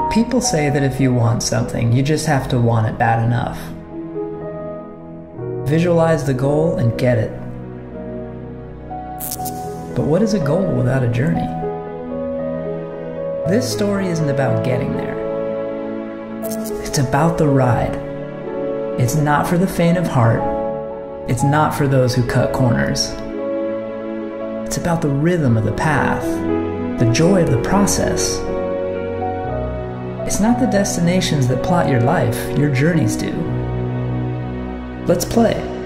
People say that if you want something, you just have to want it bad enough. Visualize the goal and get it. But what is a goal without a journey? This story isn't about getting there. It's about the ride. It's not for the faint of heart. It's not for those who cut corners. It's about the rhythm of the path, the joy of the process. It's not the destinations that plot your life, your journeys do. Let's play.